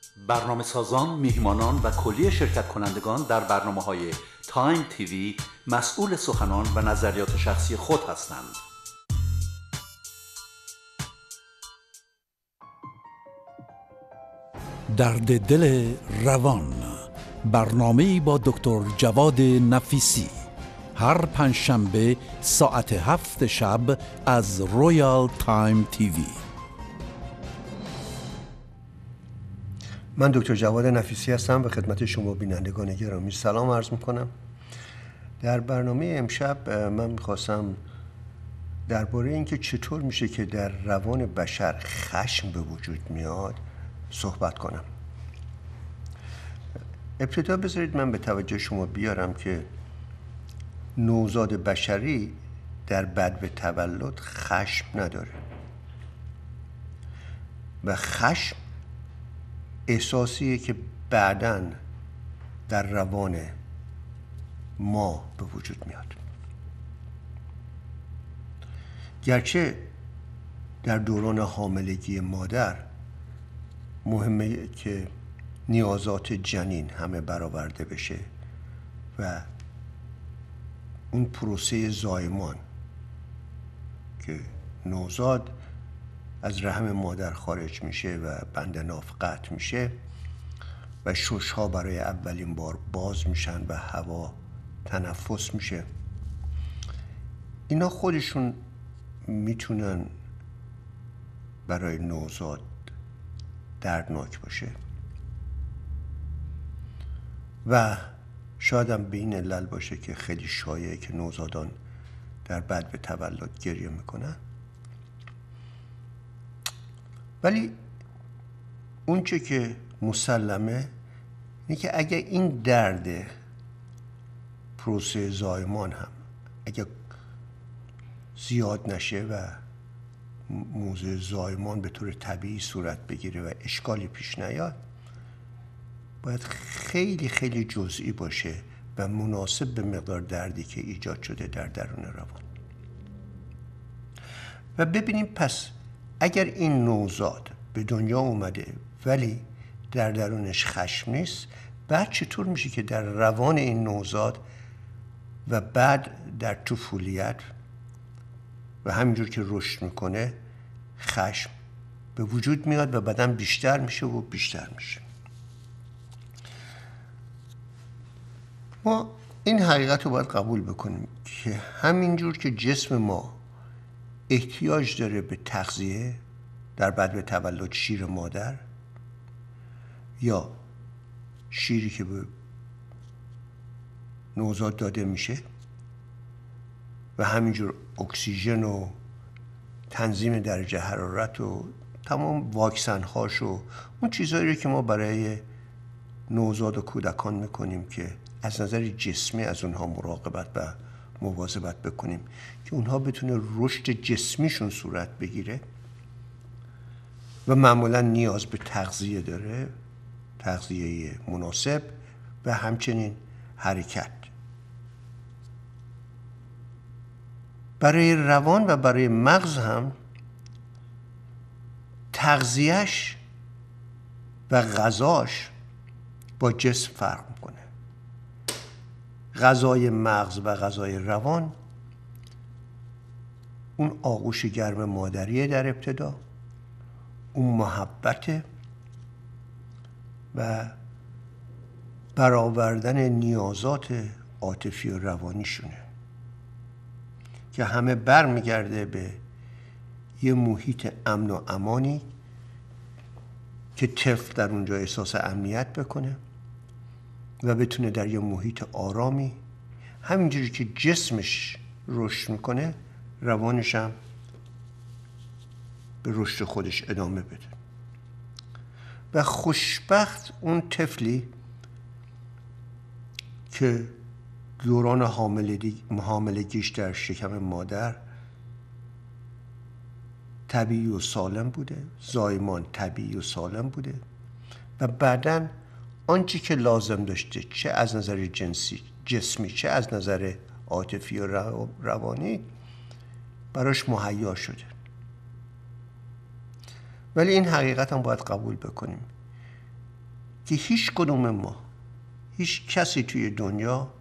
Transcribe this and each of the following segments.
برنامه سازان، میهمانان و کلیه شرکت کنندگان در برنامه‌های تایم تیوی مسئول سخنان و نظریات شخصی خود هستند. درد دل روان، برنامه‌ای با دکتر جواد نفیسی، هر پنجشنبه ساعت 7 شب از رویال تایم تیوی. من دکتر جواد نفیسی هستم، به خدمت شما بینندگان گرامی سلام عرض میکنم. در برنامه امشب من میخواستم درباره اینکه چطور میشه که در روان بشر خشم به وجود میاد صحبت کنم. ابتدا بذارید من به توجه شما بیارم که نوزاد بشری در بدو تولد خشم نداره و خشم احساسیه که بعداً در روان ما به وجود میاد. گرچه در دوران حاملگی مادر مهمه که نیازات جنین همه برآورده بشه و اون پروسه زایمان که نوزاد از رحم مادر خارج میشه و بند ناف قطع میشه و ششها برای اولین بار باز میشن و هوا تنفس میشه، اینا خودشون میتونن برای نوزاد دردناک باشه و شاید هم به این علل باشه که خیلی شایعه که نوزادان در بدو تولد گریه میکنن. ولی اونچه که مسلمه اینه که اگه این درد پروسه زایمان هم اگه زیاد نشه و موضوع زایمان به طور طبیعی صورت بگیره و اشکالی پیش نیاد، باید خیلی خیلی جزئی باشه و مناسب به مقدار دردی که ایجاد شده در درون روان. و ببینیم پس اگر این نوزاد به دنیا اومده ولی در درونش خشم نیست، بعد چطور میشه که در روان این نوزاد و بعد در طفولیت و همینجور که رشد میکنه خشم به وجود میاد و بعداً بیشتر میشه و بیشتر میشه. ما این حقیقت رو باید قبول بکنیم که همینجور که جسم ما احتیاج داره به تغذیه در بدو تولد، شیر مادر یا شیری که به نوزاد داده میشه و همینجور اکسیژن و تنظیم درجه حرارت و تمام واکسن هاش و اون چیزهایی که ما برای نوزاد و کودکان میکنیم که از نظر جسمی از اونها مراقبت و مواظبت بکنیم که اونها بتونه رشد جسمیشون صورت بگیره و معمولا نیاز به تغذیه داره، تغذیه مناسب و همچنین حرکت. برای روان و برای مغز هم تغذیهش و غذاش با جسم فرق میکنه. غذای مغز و غذای روان اون آغوش گرم مادریه در ابتدا، اون محبته و برآوردن نیازات عاطفی و روانیشونه که همه برمیگرده به یه محیط امن و امانی که طفل در اونجا احساس امنیت بکنه و بتونه در یه محیط آرامی، همینجوری که جسمش رشد میکنه روانش هم به رشد خودش ادامه بده. و خوشبخت اون طفلی که دوران حاملگیش در شکم مادر طبیعی و سالم بوده، زایمان طبیعی و سالم بوده و بعداً آنچه که لازم داشته چه از نظر جسمی چه از نظر عاطفی و روانی براش مهیا شده. ولی این حقیقت هم باید قبول بکنیم که هیچ کدوم ما، هیچ کسی توی دنیا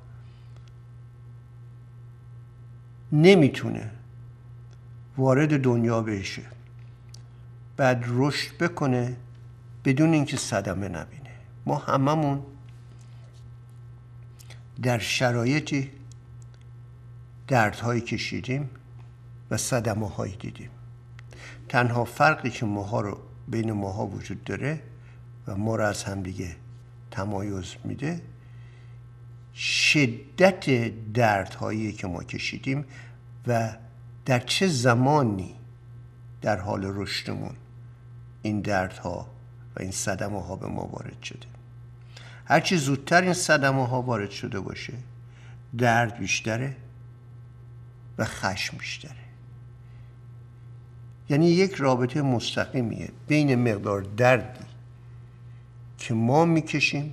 نمیتونه وارد دنیا بشه بعد رشد بکنه بدون اینکه صدمه نبینه. ما هممون در شرایطی دردهایی کشیدیم و صدمه هایی دیدیم. تنها فرقی که بین ماها وجود داره و ما را از همدیگه تمایز میده شدت دردهایی که ما کشیدیم و در چه زمانی در حال رشدمون این دردها و این صدمه ها به ما وارد شده. هرچی زودتر این صدمه ها وارد شده باشه درد بیشتره و خشم بیشتره. یعنی یک رابطه مستقیمیه بین مقدار دردی که ما میکشیم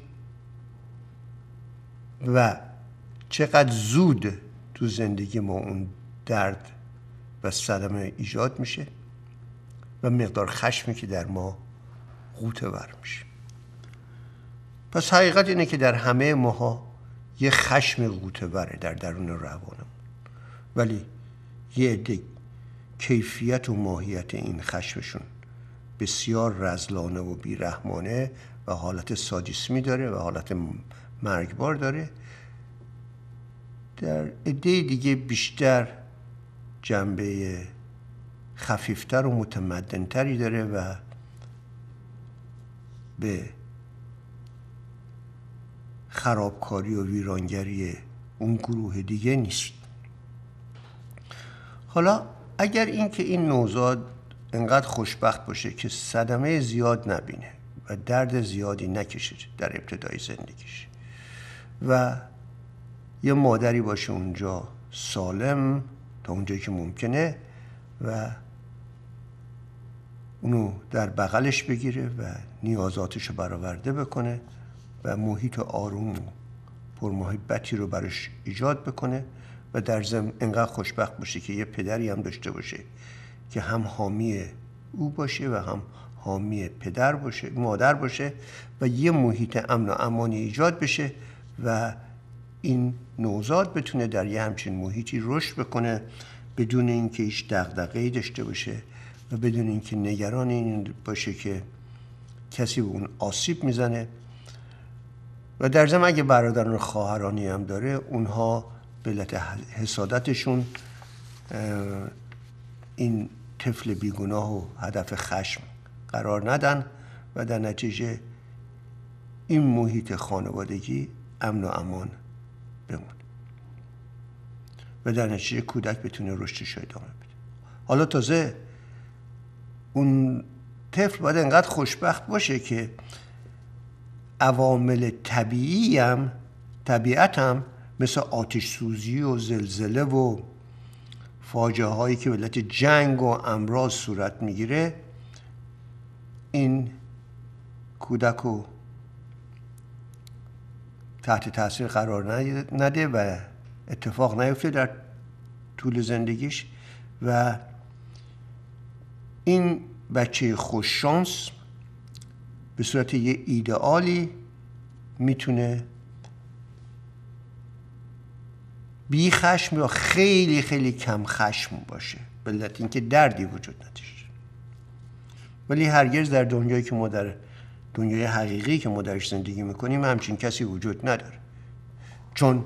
و چقدر زود تو زندگی ما اون درد و صدمه ایجاد میشه و مقدار خشمی که در ما غوطه ور میشه. پس حقیقت اینه که در همه ماها یه خشم غوطه وره در درون روانمون، ولی یه عده کیفیت و ماهیت این خشمشون بسیار رذلانه و بیرحمانه و حالت سادیسمی داره و حالت مرگبار داره. در عده دیگه بیشتر جنبه خفیفتر و متمدنتری داره و به خرابکاری و ویرانگری اون گروه دیگه نیست. حالا اگر این نوزاد انقدر خوشبخت باشه که صدمه زیاد نبینه و درد زیادی نکشه در ابتدای زندگیش و یه مادری باشه اونجا سالم تا اونجایی که ممکنه و اونو در بغلش بگیره و نیازاتشو برآورده بکنه و محیط آروم و پرمحبتی رو براش ایجاد بکنه و در ضمن انقدر خوشبخت باشه که یه پدری هم داشته باشه که هم حامی او باشه و هم حامی مادر باشه و یه محیط امن و امانی ایجاد بشه و این نوزاد بتونه در یه همچین محیطی رشد بکنه بدون اینکه هیچ دغدغه‌ای داشته باشه و بدون اینکه نگران این باشه که کسی به اون آسیب میزنه. و در ضمن اگه برادران و خواهرانی هم داره اونها به علت حسادتشون این طفل بیگناه و هدف خشم قرار ندن و در نتیجه این محیط خانوادگی امن و امان بمونه و در نتیجه کودک بتونه رشدش رو ادامه بده. حالا تازه اون طفل باید انقدر خوشبخت باشه که عوامل طبیعت هم مثل آتش سوزی و زلزله و فاجعه هایی که به علت جنگ و امراض صورت میگیره این کودک رو تحت تاثیر قرار نده و اتفاق نیفته در طول زندگیش و این بچه خوششانس به صورت یه ایدئالی میتونه بی خشم یا خیلی خیلی کم خشم باشه به علت اینکه دردی وجود نداشته. ولی هرگز در دنیایی که ما در دنیای حقیقی که ما درش زندگی میکنیم همچین کسی وجود نداره، چون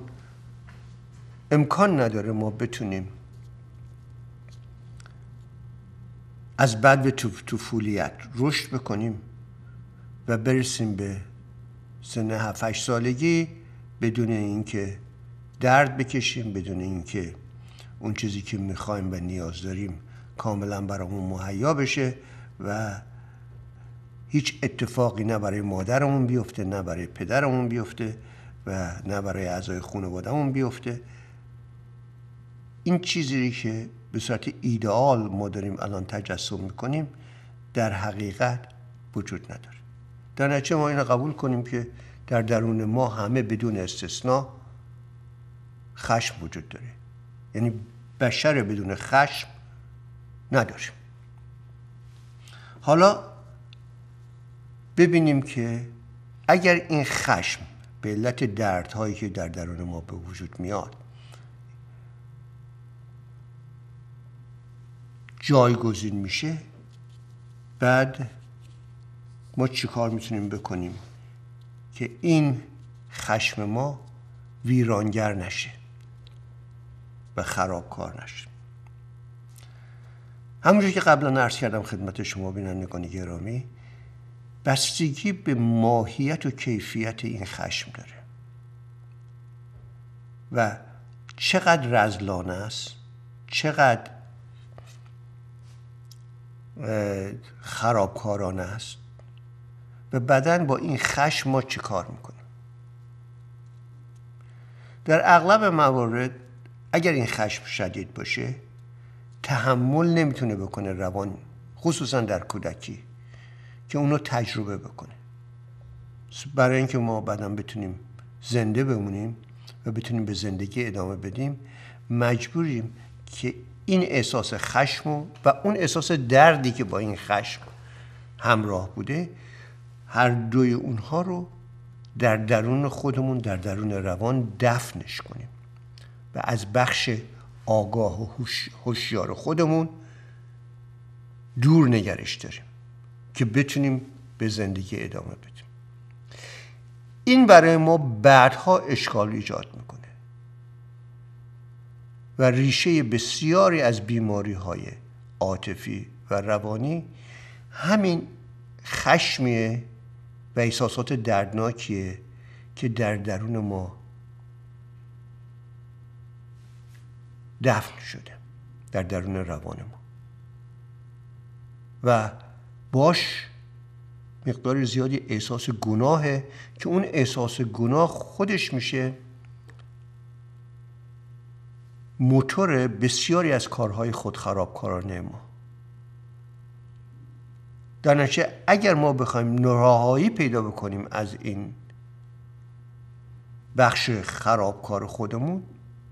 امکان نداره ما بتونیم از بد و طفولیت رشد بکنیم و برسیم به سن 7-8 سالگی بدون اینکه درد بکشیم، بدون اینکه اون چیزی که میخوایم و نیاز داریم کاملا برامون مهیا بشه و هیچ اتفاقی نه برای مادرمون بیفته، نه برای پدرمون بیفته و نه برای اعضای خانواده‌مون بیفته. این چیزی که به صورت ایدئال ما داریم الان تجسم میکنیم در حقیقت وجود نداره. در نتیجه ما اینو قبول کنیم که در درون ما همه بدون استثناء خشم وجود داره، یعنی بشر بدون خشم نداریم. حالا ببینیم که اگر این خشم به علت دردهایی که در درون ما به وجود میاد جایگزین میشه، بعد ما چیکار میتونیم بکنیم که این خشم ما ویرانگر نشه و خرابکار نشه؟ همونجور که قبلا عرض کردم خدمت شما بینندگان گرامی، بستگی به ماهیت و کیفیت این خشم داره و چقدر رذلانه است، چقدر خرابکارانه است و بعداً با این خشم ما چه کار میکنیم. در اغلب موارد اگر این خشم شدید باشه تحمل نمیتونه بکنه روان، خصوصا در کودکی، که اونو تجربه بکنه. برای اینکه ما بعداً بتونیم زنده بمونیم و بتونیم به زندگی ادامه بدیم مجبوریم که این احساس خشم و اون احساس دردی که با این خشم همراه بوده، هر دوی اونها رو در درون خودمون، در درون روان دفنش کنیم و از بخش آگاه و هوشیار خودمون دور نگرش داریم که بتونیم به زندگی ادامه بدیم. این برای ما بعدها اشکال ایجاد میکنه و ریشه بسیاری از بیماری‌های عاطفی و روانی همین خشمیه و احساسات دردناکیه که در درون ما دفن شده، در درون روان ما، و باش مقدار زیادی احساس گناهه که اون احساس گناه خودش میشه موتور بسیاری از کارهای خودخرابکارانه ما. در نتیجه اگر ما بخوایم رهایی پیدا بکنیم از این بخش خرابکار خودمون،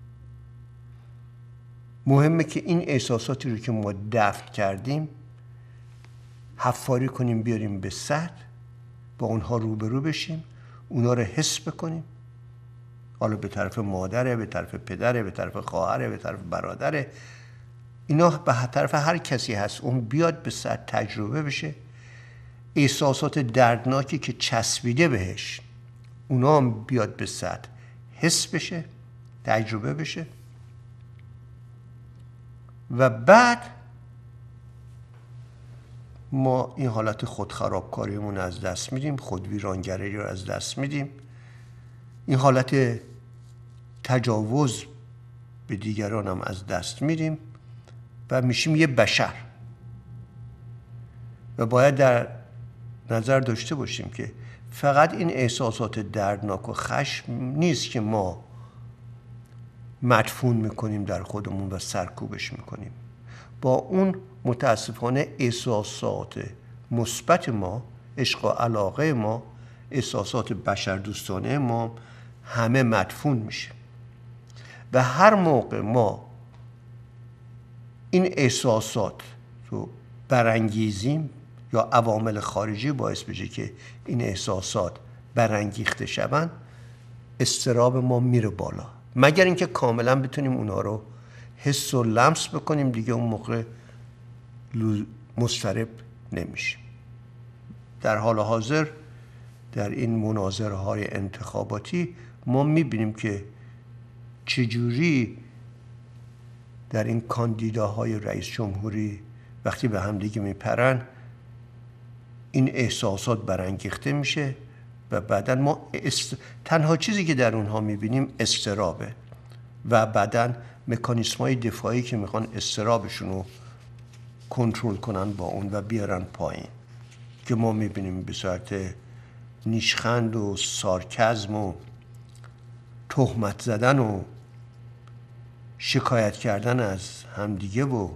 مهمه که این احساساتی رو که ما دفن کردیم حفاری کنیم، بیاریم به سطح، با اونها روبرو بشیم، اونها رو حس بکنیم. حالا به طرف مادره، به طرف پدره، به طرف خواهره، به طرف برادره، اینا به طرف هر کسی هست، اون بیاد به سطح تجربه بشه. احساسات دردناکی که چسبیده بهش اونا هم بیاد به سطح حس بشه، تجربه بشه، و بعد ما این حالت خودخرابکاریمون از دست میدیم، خودویرانگری رو از دست میدیم، این حالت تجاوز به دیگران هم از دست میدیم و میشیم یه بشر. و باید در نظر داشته باشیم که فقط این احساسات دردناک و خشم نیست که ما مدفون میکنیم در خودمون و سرکوبش میکنیم. با اون متاسفانه احساسات مثبت ما، عشق و علاقه ما، احساسات بشردوستانه ما همه مدفون میشه. و هر موقع ما این احساسات رو برانگیزیم یا عوامل خارجی باعث بشه که این احساسات برانگیخته شون، اضطراب ما میره بالا. مگر اینکه کاملا بتونیم اونها رو حس و لمس بکنیم، دیگه اون موقع مضطرب نمیشه. در حال حاضر در این مناظره های انتخاباتی ما میبینیم که چجوری در این کاندیداهای رئیس جمهوری وقتی به هم دیگه میپرن این احساسات برانگیخته میشه و بعداً ما تنها چیزی که در اونها میبینیم اضطرابه و بعداً مکانیسم‌های دفاعی که میخوان اضطرابشون رو کنترل کنن با اون و بیارن پایین، که ما میبینیم به صورت نیشخند و سارکزم و تهمت زدن و شکایت کردن از همدیگه و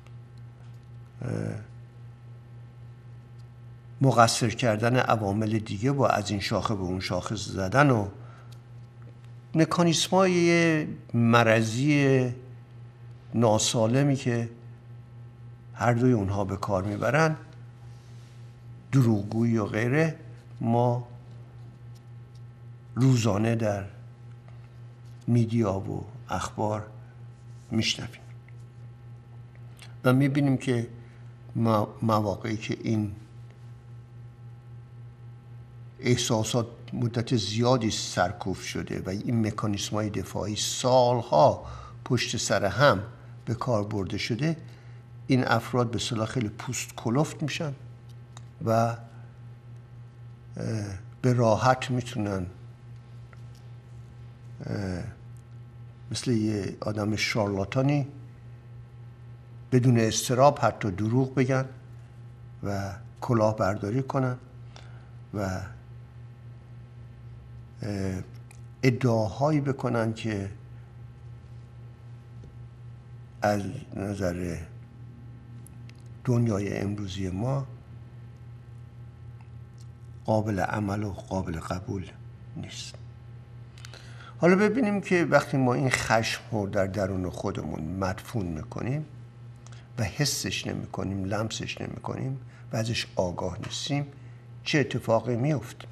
مقصر کردن عوامل دیگه و از این شاخه به اون شاخه زدن و مکانیسم‌های مرضی ناسالمی که هر دوی اونها به کار میبرن، دروغگویی و غیره، ما روزانه در میدیا و اخبار میشنویم و میبینیم که مواقعی که این احساسات مدت زیادی سرکوب شده و این مکانیسم‌های دفاعی سالها پشت سر هم به کار برده شده، این افراد به اصطلاح خیلی پوست کلفت میشن و به راحت میتونن مثل یه آدم شارلاتانی بدون اضطراب حتی دروغ بگن و کلاهبرداری کنن و ادعاهایی بکنن که از نظر دنیای امروزی ما قابل عمل و قابل قبول نیست. حالا ببینیم که وقتی ما این خشم رو در درون خودمون مدفون میکنیم و حسش نمیکنیم، لمسش نمیکنیم و ازش آگاه نیستیم، چه اتفاقی میفته؟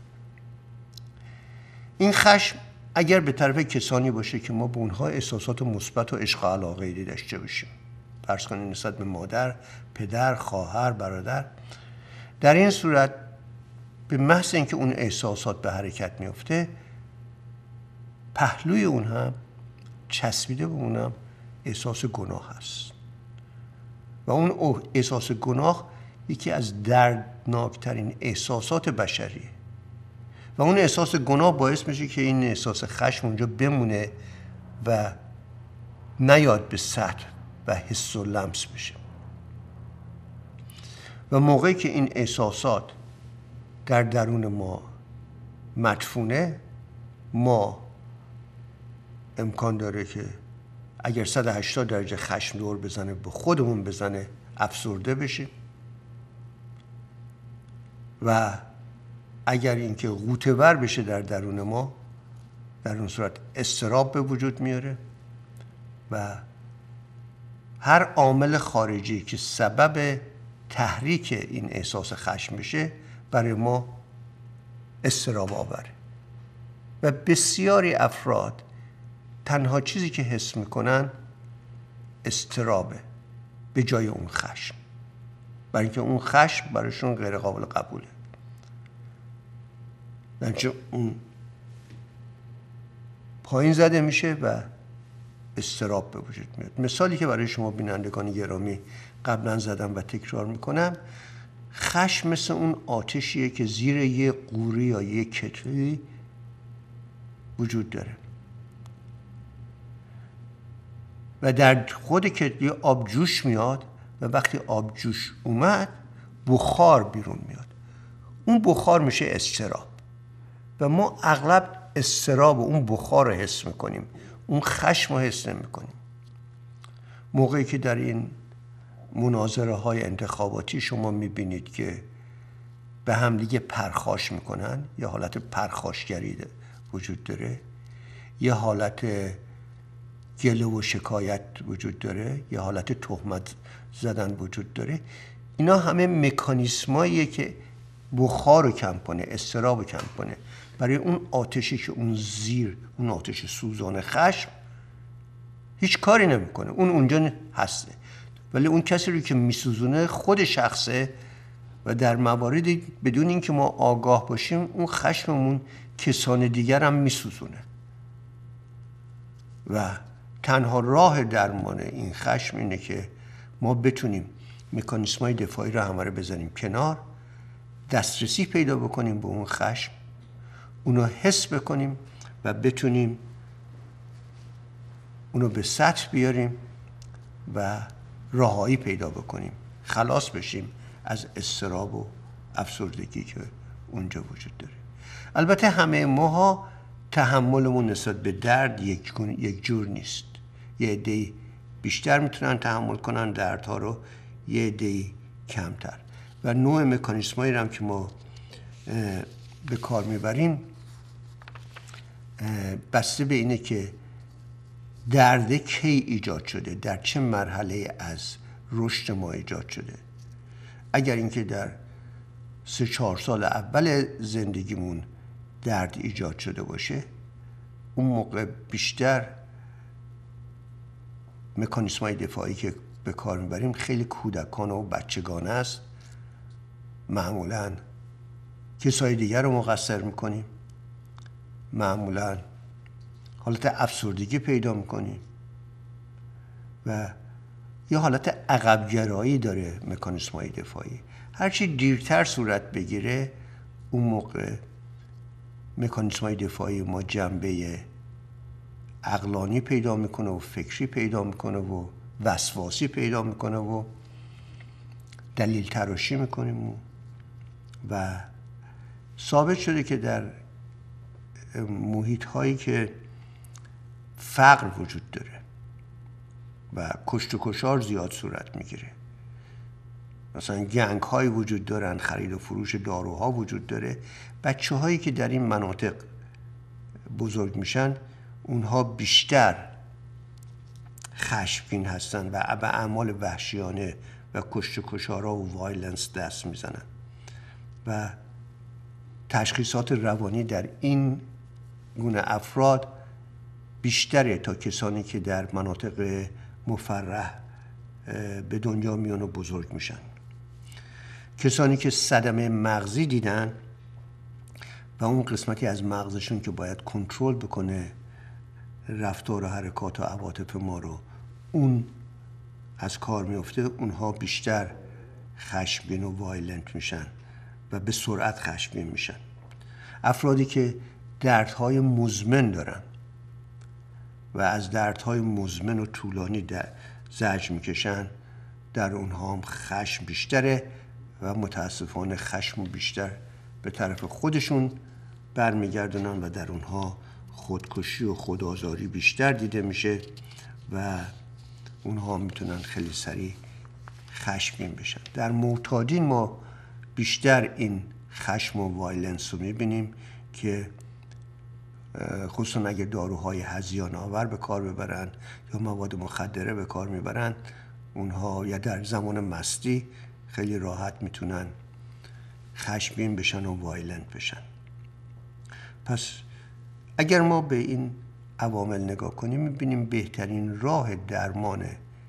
این خشم اگر به طرف کسانی باشه که ما به اونها احساسات مثبت و عشق و علاقه داشته باشیم، فرض کنید نسبت به مادر، پدر، خواهر، برادر، در این صورت به محض اینکه اون احساسات به حرکت میفته، پهلوی اون هم چسبیده به اونم احساس گناه هست و اون احساس گناه یکی از دردناکترین احساسات بشریه و اون احساس گناه باعث میشه که این احساس خشم اونجا بمونه و نیاد به سطح و حس و لمس بشه. و موقعی که این احساسات در درون ما مدفونه، ما امکان داره که اگر 180 درجه خشم دور بزنه به خودمون بزنه، افسرده بشیم و اگر اینکه غوطه‌ور بشه در درون ما، در اون صورت اضطراب به وجود میاره و هر عامل خارجی که سبب تحریک این احساس خشم بشه برای ما اضطراب آوره و بسیاری افراد تنها چیزی که حس میکنن اضطرابه به جای اون خشم، برای اینکه اون خشم برایشون غیر قابل قبوله، چون اون پایین زده میشه و اضطراب به وجود میاد. مثالی که برای شما بینندگان گرامی قبلا زدم و تکرار میکنم، خشم مثل اون آتشیه که زیر یه قوری یا یه کتری وجود داره و در خود کتری آب جوش میاد و وقتی آب جوش اومد بخار بیرون میاد، اون بخار میشه اضطراب و ما اغلب اضطراب اون بخار رو حس میکنیم، اون خشم رو حس نمیکنیم. موقعی که در این مناظره های انتخاباتی شما میبینید که به هم دیگه پرخاش میکنن، یه حالت پرخاشگری وجود داره، یه حالت گله و شکایت وجود داره، یه حالت تهمت زدن وجود داره، اینا همه مکانیسماییه که بخار رو کم کنه، اضطراب رو کم کنه، برای اون آتشی که اون زیر، اون آتش سوزان خشم هیچ کاری نمیکنه، اون اونجا هسته، ولی اون کسی رو که میسوزونه خود شخصه و در مواردی بدون اینکه ما آگاه باشیم اون خشممون کسان دیگر هم میسوزونه و تنها راه درمان این خشم اینه که ما بتونیم مکانیسم‌های دفاعی رو همه رو بزنیم کنار، دسترسی پیدا بکنیم به اون خشم، اونو حس بکنیم و بتونیم اونو به سطح بیاریم و رهایی پیدا بکنیم، خلاص بشیم از اضطراب و افسردگی که اونجا وجود داره. البته همه ماها تحملمون نسبت به درد یک جور نیست. یه عده‌ای بیشتر میتونن تحمل کنن دردها رو، یه عده‌ای کمتر و نوع مکانیسمایی رو هم که ما به کار میبریم بسته به اینه که درد کی ایجاد شده، در چه مرحله از رشد ما ایجاد شده. اگر اینکه در 3-4 سال اول زندگیمون درد ایجاد شده باشه، اون موقع بیشتر مکانیسم‌های دفاعی که به کار میبریم خیلی کودکانه و بچگانه است. معمولاً کسای دیگر رو مقصر میکنیم، معمولاً حالت افسردگی پیدا میکنیم و یه حالت عقبگرایی داره مکانیسم‌های دفاعی. هرچی دیرتر صورت بگیره اون موقع مکانیسم‌های دفاعی ما جنبه عقلانی پیدا میکنه و فکری پیدا میکنه و وسواسی پیدا میکنه و دلیل تراشی میکنیم و ثابت شده که در محیط هایی که فقر وجود داره و کشت و کشار زیاد صورت میگیره، مثلا گنگ هایی وجود دارن، خرید و فروش داروها وجود داره، بچه هایی که در این مناطق بزرگ میشن اونها بیشتر خشمگین هستن و به اعمال وحشیانه و کشت و کشارها و وایلنس دست میزنن و تشخیصات روانی در این گونه افراد بیشتره تا کسانی که در مناطق مفرح به دنیا میان و بزرگ میشن. کسانی که صدمه مغزی دیدن و اون قسمتی از مغزشون که باید کنترل بکنه رفتار و حرکات و عواطف ما رو، اون از کار میفته، اونها بیشتر خشمگین و وایلنت میشن و به سرعت خشمگین میشن. افرادی که دردهای مزمن دارن و از دردهای مزمن و طولانی زجر میکشن، در اونها هم خشم بیشتره و متاسفانه خشم بیشتر به طرف خودشون برمیگردونن و در اونها خودکشی و خودآزاری بیشتر دیده میشه و اونها میتونن خیلی سریع خشمگین بشن. در معتادین ما بیشتر این خشم و وایلنس رو میبینیم که خصوصا اگه داروهای هذیان آور به کار ببرن یا مواد مخدره به کار میبرن، اونها یا در زمان مستی خیلی راحت میتونن خشمگین بشن و وایلنت بشن. پس اگر ما به این عوامل نگاه کنیم میبینیم بهترین راه درمان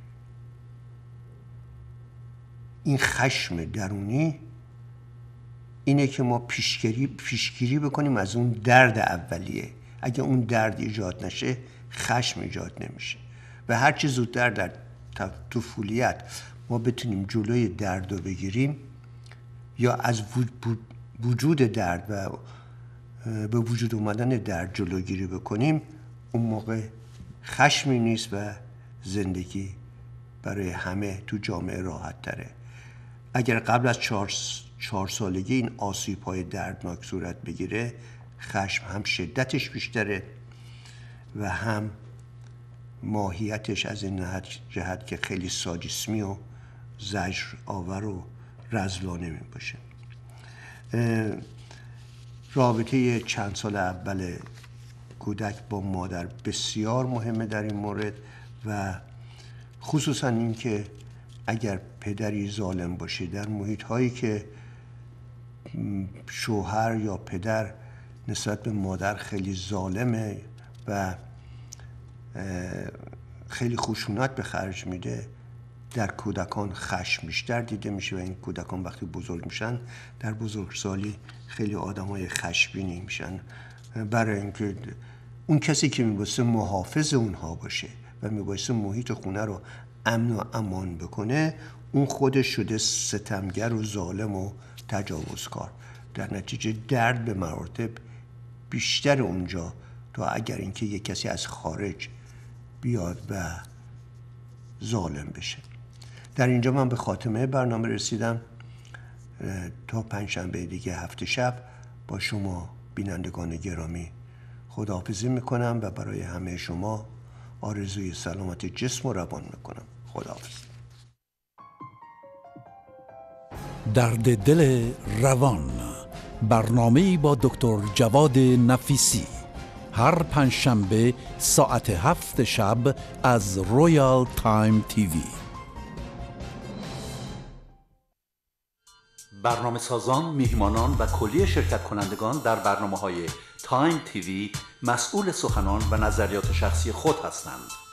این خشم درونی اینه که ما پیشگیری بکنیم از اون درد اولیه. اگه اون درد ایجاد نشه خشم ایجاد نمیشه و هرچی زودتر در طفولیت ما بتونیم جلوی درد رو بگیریم یا از وجود درد و به وجود اومدن درد جلوگیری بکنیم، اون موقع خشمی نیست و زندگی برای همه تو جامعه راحت تره. اگر قبل از 4 سالگی این آسیب‌های دردناک صورت بگیره، خشم هم شدتش بیشتره و هم ماهیتش از این جهت که خیلی سادیسمی و زجر آور و رذلانه می باشه. رابطه چند سال اول کودک با مادر بسیار مهمه در این مورد و خصوصا این که اگر پدری ظالم باشه، در محیط هایی که شوهر یا پدر نسبت به مادر خیلی ظالمه و خیلی خشونت به خرج میده، در کودکان خشم بیشتر دیده میشه و این کودکان وقتی بزرگ میشن در بزرگسالی خیلی آدمای خشمگینی میشن، برای اینکه اون کسی که میبایسته محافظ اونها باشه و میبایسته محیط خونه رو امن و امان بکنه، اون خودش شده ستمگر و ظالم و تجاوزکار. در نتیجه درد به مراتب بیشتر اونجا تا اگر اینکه یک کسی از خارج بیاد و ظالم بشه. در اینجا من به خاتمه برنامه رسیدم. تا پنجشنبه دیگه هفته شب با شما بینندگان گرامی خداحافظی میکنم و برای همه شما آرزوی سلامت جسم و روان میکنم. خداحافظ. درد دل روان، برنامه‌ای با دکتر جواد نفیسی، هر پنجشنبه ساعت 7 شب از رویال تایم تیوی. برنامه سازان، میهمانان و کلیه شرکت کنندگان در برنامه‌های تایم تیوی مسئول سخنان و نظریات شخصی خود هستند.